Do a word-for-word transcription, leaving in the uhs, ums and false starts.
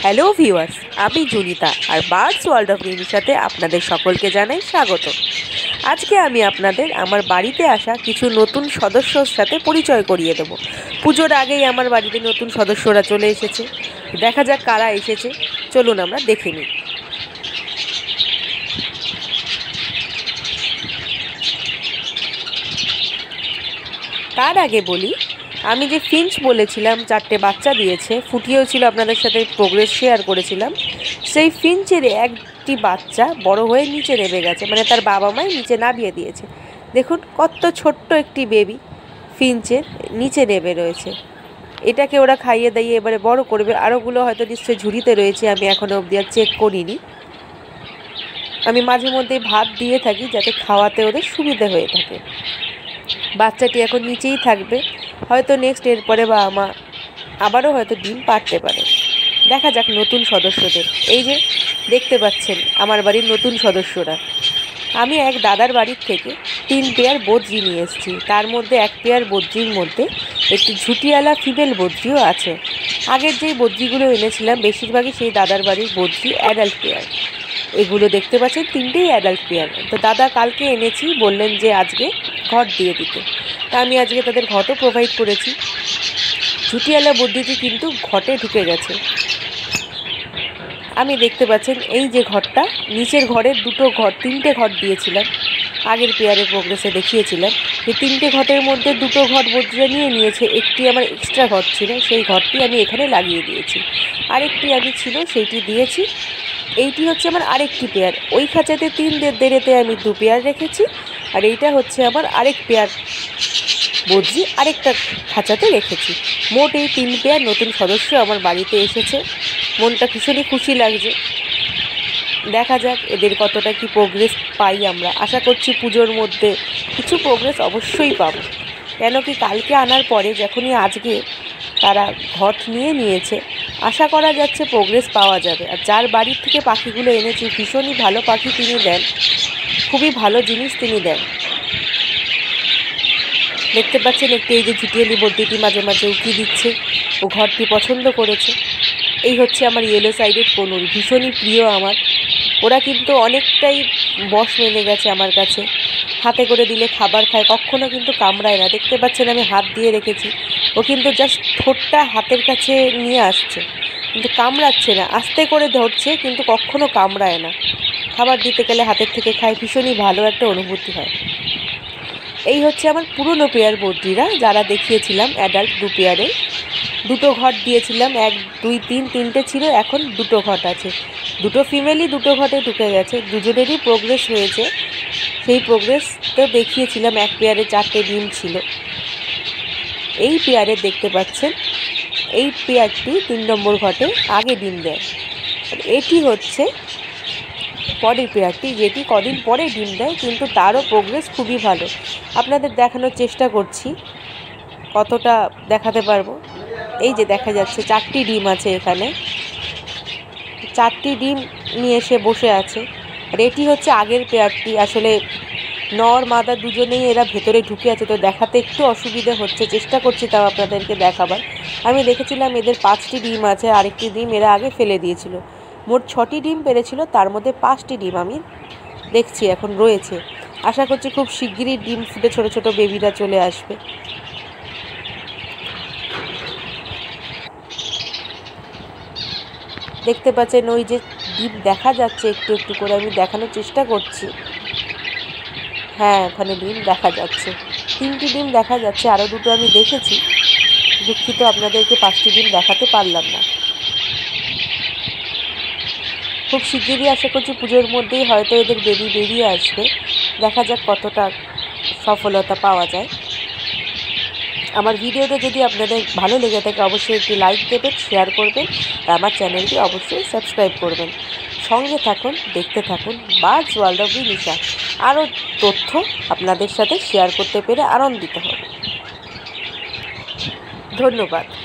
Hello viewers, আমি জুনিতা আর Birds World of রিমির সাথে আপনাদের সকলকে জানাই স্বাগত। আজকে আমি আপনাদের আমার বাড়িতে আসা কিছু নতুন সদস্যর সাথে পরিচয় করিয়ে দেবো। পুজোর আগেই আমার বাড়িতে নতুন সদস্যরা চলে এসেছে। দেখা যাক কারা এসেছে, চলুন আমরা দেখে নিই। তার আগে বলি, আমি যে ফিঞ্চ বলেছিলাম চারটে বাচ্চা দিয়েছে, ফুটিয়েও ছিল, আপনাদের সাথে প্রোগ্রেস শেয়ার করেছিলাম, সেই ফিঞ্চের একটি বাচ্চা বড় হয়ে নিচে নেমে গেছে, মানে তার বাবা মাই নিচে নামিয়ে দিয়েছে। দেখুন কত ছোট্ট একটি বেবি ফিঞ্চের নিচে নেমে রয়েছে। এটাকে ওরা খাইয়ে দাইয়ে এবারে বড় করবে। আরোগুলো হয়তো নিশ্চয়ই ঝুড়িতে রয়েছে, আমি এখনও অবধি আর চেক করিনি। আমি মাঝে মধ্যে ভাত দিয়ে থাকি যাতে খাওয়াতে ওদের সুবিধে হয়ে থাকে। বাচ্চাটি এখন নিচেই থাকবে, হয়তো নেক্সট এরপরে বা মা আবারও হয়তো ডিম পাড়তে পারে। দেখা যাক নতুন সদস্যদের। এই যে দেখতে পাচ্ছেন আমার বাড়ির নতুন সদস্যরা। আমি এক দাদার বাড়ির থেকে তিন পেয়ার বদ্রি নিয়ে এসেছি। তার মধ্যে এক পেয়ার বদ্রির মধ্যে একটি ঝুটিওয়ালা ফিমেল বদ্রিও আছে। আগের যেই বদ্রিগুলো এনেছিলাম বেশিরভাগই সেই দাদার বাড়ির বদ্রি অ্যাডাল্ট পেয়ার। এগুলো দেখতে পাচ্ছেন তিনটেই অ্যাডাল্ট পেয়ার। তো দাদা কালকে এনেছি, বললেন যে আজকে ঘট দিয়ে দিতে। তা আমি আজকে তাদের ঘটও প্রোভাইড করেছি। ঝুটিওয়ালা বদ্রিটি কিন্তু ঘটে ঢুকে গেছে। আমি দেখতে পাচ্ছেন এই যে ঘরটা, নিচের ঘরের দুটো ঘর, তিনটে ঘর দিয়েছিলাম আগের পেয়ারের প্রোগ্রেসে দেখিয়েছিলাম। এই তিনটে ঘটের মধ্যে দুটো ঘট বদ্রিরা নিয়ে নিয়েছে। একটি আমার এক্সট্রা ঘর ছিল, সেই ঘরটি আমি এখানে লাগিয়ে দিয়েছি। আরেকটি আমি ছিল সেইটি দিয়েছি। এইটি হচ্ছে আমার আরেকটি পেয়ার। ওই খাঁচাতে তিন দেড়েতে আমি দু পেয়ার রেখেছি, আর এইটা হচ্ছে আমার আরেক পেয়ার বদ্রি আরেকটা খাঁচাতে রেখেছি। মোট এই তিন পেয়ার নতুন সদস্য আমার বাড়িতে এসেছে। মনটা ভীষণই খুশি লাগছে। দেখা যাক এদের কতটা কি প্রোগ্রেস পাই আমরা। আশা করছি পুজোর মধ্যে কিছু প্রোগ্রেস অবশ্যই পাবো। কেন কি কালকে আনার পরে যখনই আজকে তারা ঘট নিয়ে নিয়েছে, আশা করা যাচ্ছে প্রোগ্রেস পাওয়া যাবে। আর যার বাড়ির থেকে পাখিগুলো এনেছি ভীষণই ভালো পাখি তিনি দেন, খুবই ভালো জিনিস তিনি দেন। দেখতে পাচ্ছেন একটি এই যে ঝুটিয়ালি বদ্রিটি মাঝে মাঝে উকি দিচ্ছে, ও ঘরটি পছন্দ করেছে। এই হচ্ছে আমার ইয়েলো সাইডেড কনুর, ভীষণই প্রিয় আমার। ওরা কিন্তু অনেকটাই বশ মেনে গেছে আমার কাছে। হাতে করে দিলে খাবার খায়, কখনও কিন্তু কামড়ায় না। দেখতে পাচ্ছেন আমি হাত দিয়ে রেখেছি, ও কিন্তু জাস্ট ঠোঁটটা হাতের কাছে নিয়ে আসছে, কিন্তু কামড়াচ্ছে না। আস্তে করে ধরছে কিন্তু কখনও কামড়ায় না। খাবার দিতে গেলে হাতের থেকে খায়, ভীষণই ভালো একটা অনুভূতি হয়। এই হচ্ছে আমার পুরনো পেয়ার বদ্রিরা যারা দেখিয়েছিলাম অ্যাডাল্ট দু পেয়ারে। দুটো ঘট দিয়েছিলাম, এক দুই তিন তিনটে ছিল, এখন দুটো ঘট আছে। দুটো ফিমেলই দুটো ঘটে ঢুকে গেছে, দুজনেরই প্রোগ্রেস হয়েছে। সেই প্রোগ্রেস তো দেখিয়েছিলাম। এক পেয়ারে চারটে ডিম ছিল। এই পেয়ারে দেখতে পাচ্ছেন এই পেয়ারটি তিন নম্বর ঘটে আগে ডিম দেয়। এটি হচ্ছে পরের পেয়ারটি, যেটি কদিন পরে ডিম দেয়, কিন্তু তারও প্রোগ্রেস খুবই ভালো। আপনাদের দেখানোর চেষ্টা করছি কতটা দেখাতে পারবো। এই যে দেখা যাচ্ছে চারটি ডিম আছে এখানে, চারটি ডিম নিয়ে এসে বসে আছে। আর এটি হচ্ছে আগের পেয়ারটি। আসলে নর মাদা দুজনেই এরা ভেতরে ঢুকে আছে, তো দেখাতে একটু অসুবিধে হচ্ছে, চেষ্টা করছি তাও আপনাদেরকে দেখাবার। আমি দেখেছিলাম এদের পাঁচটি ডিম আছে, আরেকটি ডিম এরা আগে ফেলে দিয়েছিল। মোট ছটি ডিম পেরেছিল, তার মধ্যে পাঁচটি ডিম আমি দেখছি এখন রয়েছে। আশা করছি খুব শিগগিরই ডিম ফুটে ছোটো ছোটো বেবিরা চলে আসবে। দেখতে পাচ্ছেন ওই যে ডিম দেখা যাচ্ছে একটু একটু করে, আমি দেখানোর চেষ্টা করছি। হ্যাঁ, ওখানে ডিম দেখা যাচ্ছে, তিনটি ডিম দেখা যাচ্ছে। আরও দুটো আমি দেখেছি, দুঃখিত আপনাদেরকে পাঁচটি ডিম দেখাতে পারলাম না। খুব শিগগিরই আশা করছি পুজোর মধ্যেই হয়তো এদের বেবি বেরিয়ে আসবে। দেখা যাক কতটা সফলতা পাওয়া যায়। আমার ভিডিওটা যদি আপনাদের ভালো লেগে থাকে অবশ্যই একটি লাইক দেবেন, শেয়ার করবেন, আর আমার চ্যানেলটি অবশ্যই সাবস্ক্রাইব করবেন। সঙ্গে থাকুন, দেখতে থাকুন বার্ডস ওয়ার্ল্ড অফ রিমিশা। আরও তথ্য আপনাদের সাথে শেয়ার করতে পেরে আনন্দিত হব। ধন্যবাদ।